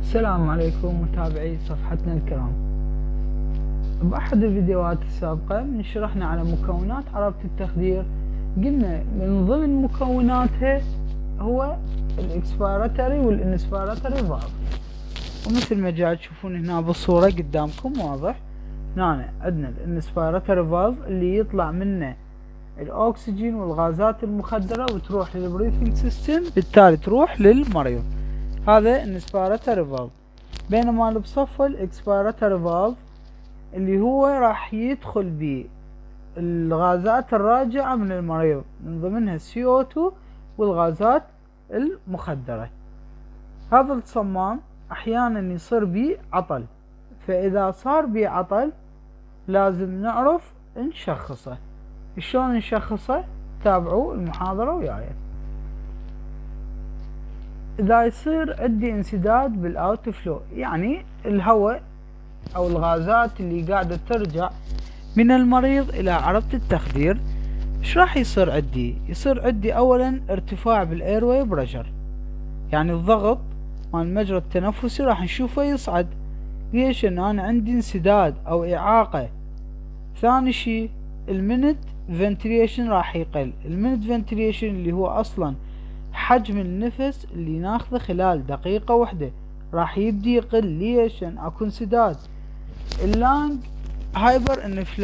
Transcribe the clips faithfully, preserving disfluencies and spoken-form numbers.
السلام عليكم متابعي صفحتنا الكرام. بأحد الفيديوهات السابقة من شرحنا على مكونات عربة التخدير، قلنا من ضمن مكوناتها هو الاكسبيراتوري والانسبيراتوري فالف، ومثل ما جاي تشوفون هنا بالصورة قدامكم واضح. هنا عندنا الانسبيراتوري فالف اللي يطلع منه الاكسجين والغازات المخدرة وتروح للبريثنج سيستم، بالتالي تروح للمريض. هذا الانسبيراتوري فالف. بينما اللي بصفه الاكسبيراتوري فالف اللي هو راح يدخل به الغازات الراجعة من المريض، من ضمنها السي او اثنين والغازات المخدرة. هذا الصمام احيانا يصير به عطل، فاذا صار به عطل لازم نعرف نشخصه. شلون نشخصه؟ تابعوا المحاضرة وياي. اذا يصير عندي انسداد بالاوت فلو، يعني الهواء او الغازات اللي قاعدة ترجع من المريض الى عربة التخدير، ايش راح يصير عندي؟ يصير عندي اولا ارتفاع بالايرواي بريشر، يعني الضغط مال المجرى التنفسي راح نشوفه يصعد. ليش؟ ان انا عندي انسداد او اعاقة. ثاني شي المينت فنتريشن راح يقل. المينت فنتريشن اللي هو اصلا حجم النفس اللي ناخذه خلال دقيقة واحدة راح يبدي يقل. ليش؟ ان اكو انسداد. اللانج هايبر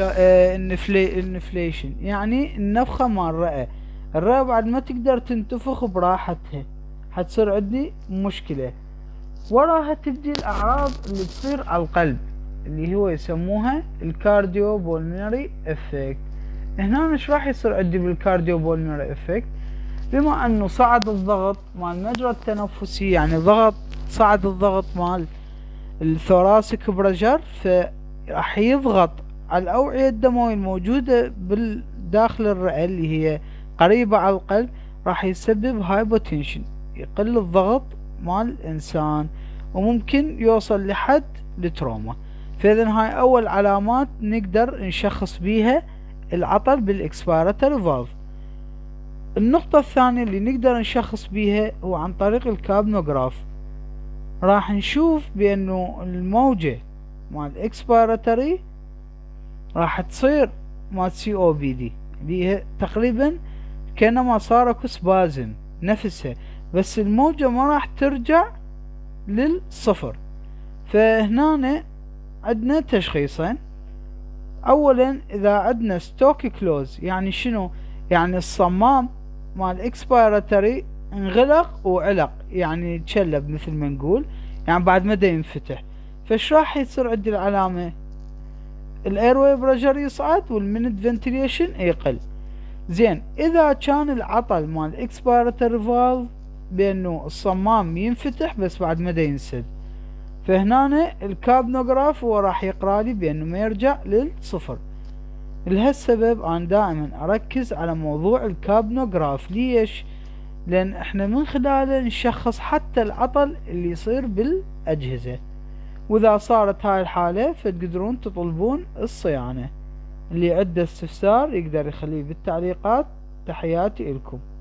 انفليشن، يعني النفخة مال الرئة. الرئة بعد ما تقدر تنتفخ براحتها، حتصير عندي مشكلة. وراها تبدي الاعراض اللي تصير على القلب، اللي هو يسموها الكارديو بولمينري افكت. هنا ايش راح يصير عندي بالكارديو بولمينري افكت؟ بما انه صعد الضغط مال المجرى التنفسي، يعني ضغط صعد الضغط مال الثوراسيك بريشر، فراح يضغط على الأوعية الدموية الموجودة بالداخل الرئة اللي هي قريبة على القلب، راح يسبب هايبوتنشن، يقل الضغط مال الإنسان وممكن يوصل لحد التروما. فإذا هاي أول علامات نقدر نشخص بيها العطل بالاكسبيراتوري فالف. النقطة الثانية اللي نقدر نشخص بيها هو عن طريق الكابنوغراف. راح نشوف بأنه الموجة مال الاكسبيراتوري راح تصير مال سي او بي دي، اللي هي تقريبا كأنما صار اكو سبازم نفسها، بس الموجة ما راح ترجع للصفر. فهنا عندنا تشخيصين. اولا اذا عندنا ستوك كلوز، يعني شنو؟ يعني الصمام مال اكسبيراتوري انغلق وعلق، يعني تشلب مثل ما نقول، يعني بعد ما دا ينفتح. فايش راح يصير عندي العلامة؟ الايرواي بريشر يصعد والمينت فنتريشن يقل. زين، اذا كان العطل مال اكسبيراتوري فالف بانه الصمام ينفتح بس بعد ما دا ينسد، فهنا الكابنوغراف هو راح يقرا لي بانه ما يرجع للصفر. لهالسبب انا دائما اركز على موضوع الكابنوغراف. ليش؟ لان احنا من خلاله نشخص حتى العطل اللي يصير بالاجهزة. واذا صارت هاي الحالة فتقدرون تطلبون الصيانة. اللي عنده استفسار يقدر يخليه بالتعليقات. تحياتي لكم.